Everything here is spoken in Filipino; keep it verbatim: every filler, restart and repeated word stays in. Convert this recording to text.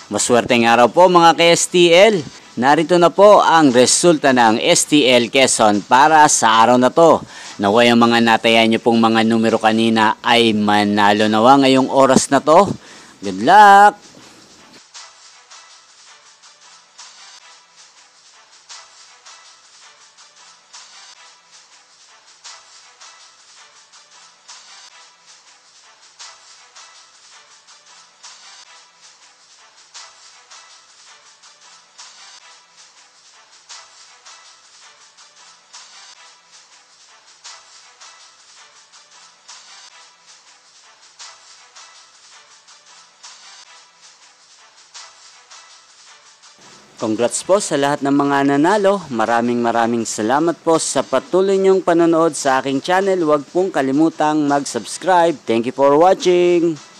Maswerteng araw po mga ka-S T L. Narito na po ang resulta ng S T L Quezon para sa araw na to. Naway ang mga natayan nyo pong mga numero kanina ay manalo nawa ngayong oras na to. Good luck! Congrats po sa lahat ng mga nanalo. Maraming maraming salamat po sa patuloy niyong panonood sa aking channel. Huwag pong kalimutang mag-subscribe. Thank you for watching.